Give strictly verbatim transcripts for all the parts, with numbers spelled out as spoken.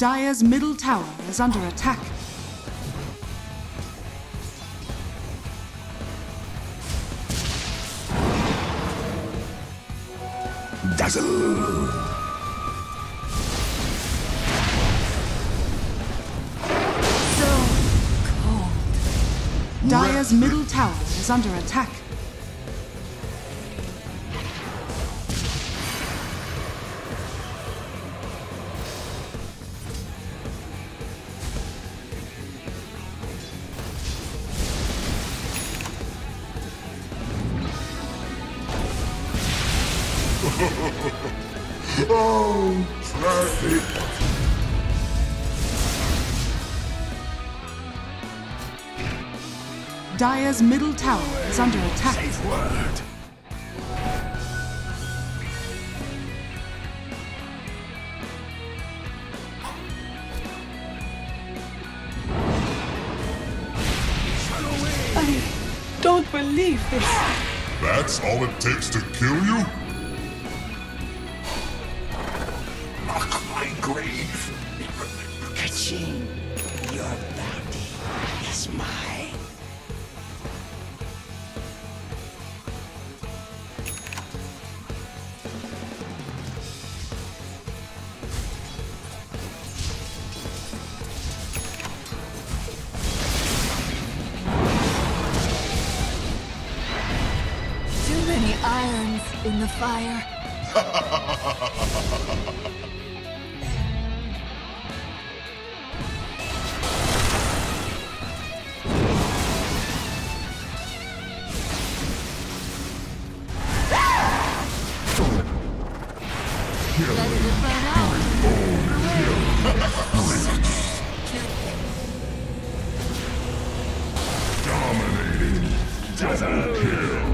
Dire's middle tower is under attack. Dazzle! So cold. Dire's middle tower is under attack. Oh, traffic! Dire's middle tower is under attack. Safe word. I don't believe this. That's all it takes to kill you? Mark my grave. Kaching, your bounty is mine. Too many irons in the fire. Let it burn out. Dominating. Dazzle kill.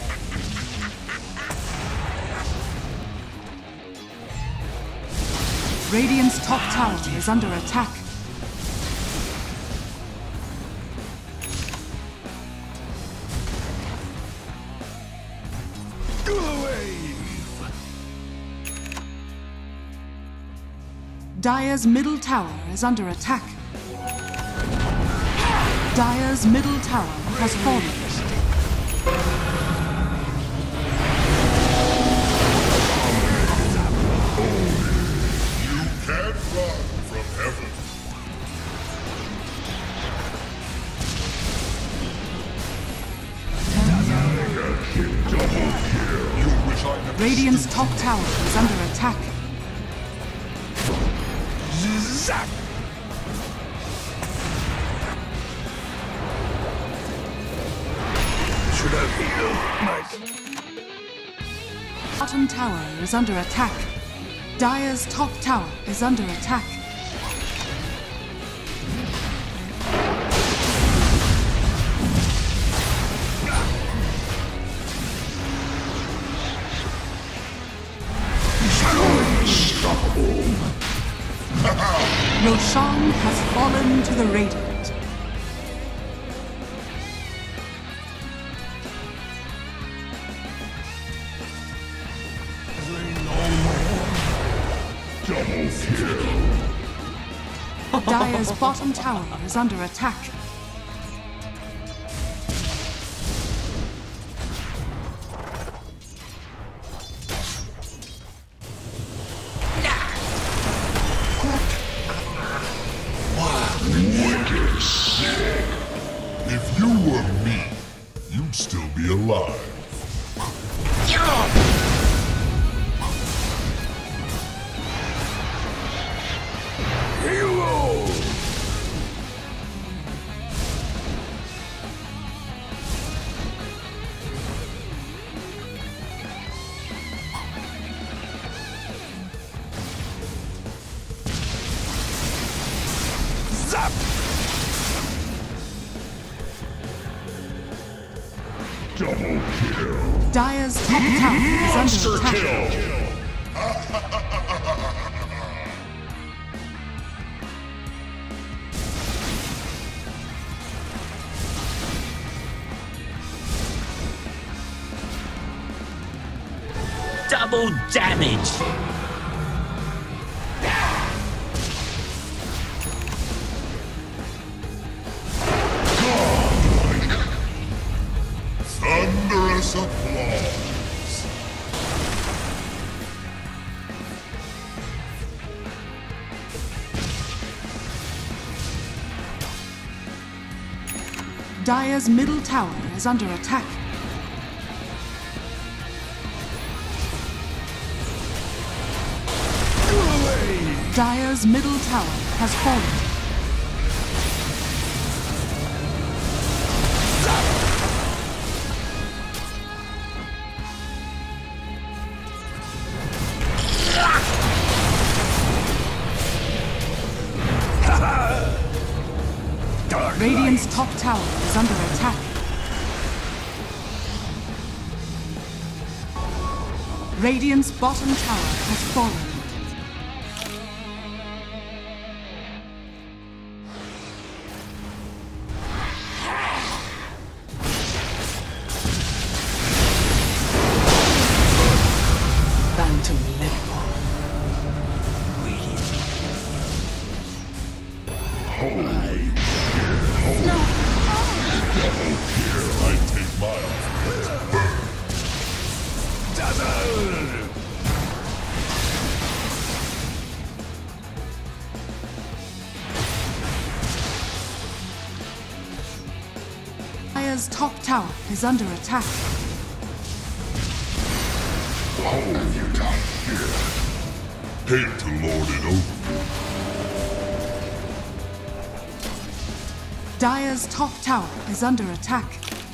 Radiant's top tower is under attack. Dire's middle tower is under attack. Dire's middle tower has fallen. You can't run from heaven. You wish I had Radiant's top tower is under attack. Zap! Should have healed. Nice. Bottom tower is under attack. Dire's top tower is under attack. Unstoppable. Roshan has fallen to the Radiant. Double kill. Dire's bottom tower is under attack. Wicked sick. If you were me, you'd still be alive. Hero. Zap. Double kill. Dire's top tower is under Monster attack. kill. Double damage. Dire's middle tower is under attack. Dire's middle tower has fallen. Radiant's top tower is under attack. Radiant's bottom tower has fallen. Dire's top tower is under attack. Hold you down here. Hate to lord it over. Dire's top tower is under attack.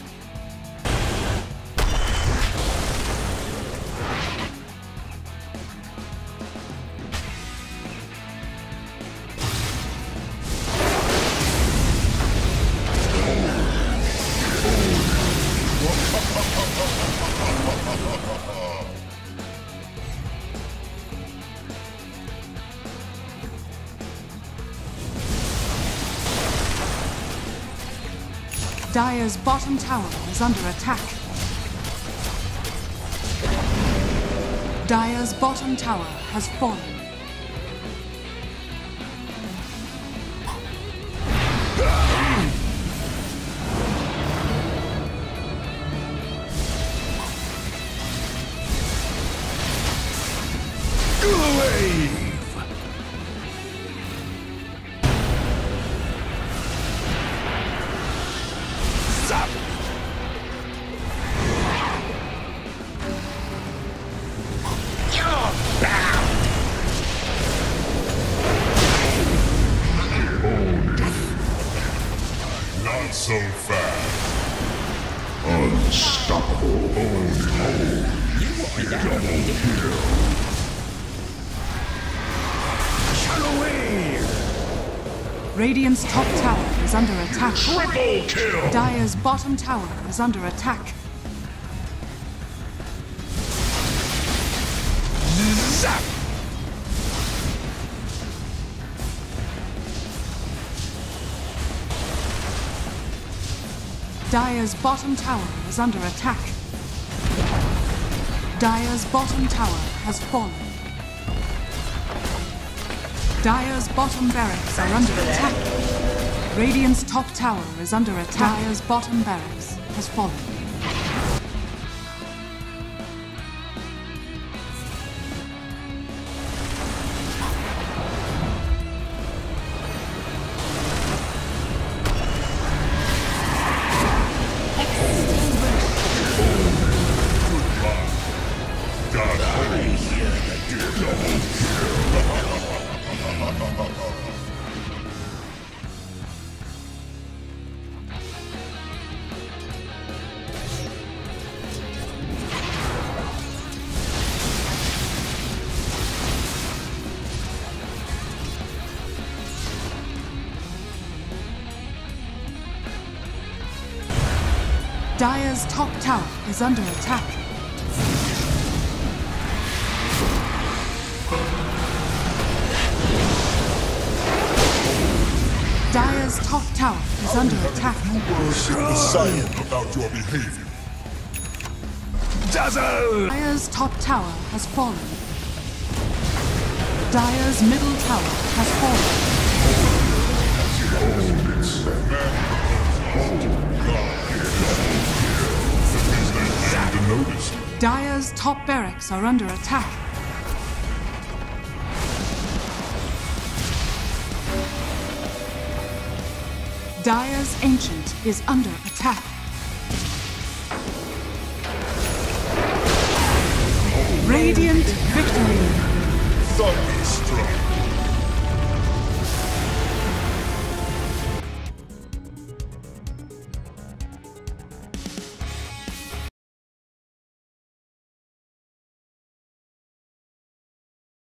Dire's bottom tower is under attack. Dire's bottom tower has fallen. So fast. Unstoppable. Hold, hold. Double kill. Radiant's top tower is under attack. Triple kill. Dire's bottom tower is under attack. Zap. Dire's bottom tower is under attack. Dire's bottom tower has fallen. Dire's bottom barracks are under attack. Radiant's top tower is under attack. Dire's bottom barracks has fallen. Dire's top tower is under attack. Dire's top tower is under attack. The silent about your behavior. Dazzle! Dire's top tower has fallen. Dire's middle tower has fallen. Dire's top barracks are under attack. Dire's Ancient is under attack. Radiant victory. Thunderstruck.